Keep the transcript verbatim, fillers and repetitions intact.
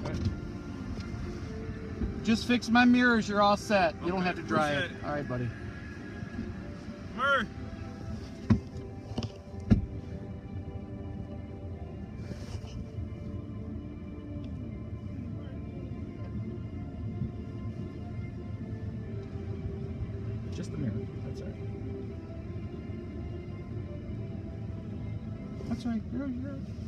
Just fix my mirrors, you're all set. You Okay, don't have to dry it. appreciate it. All right, buddy. Murray. Just the mirror. That's all right. That's all right. You're, you're,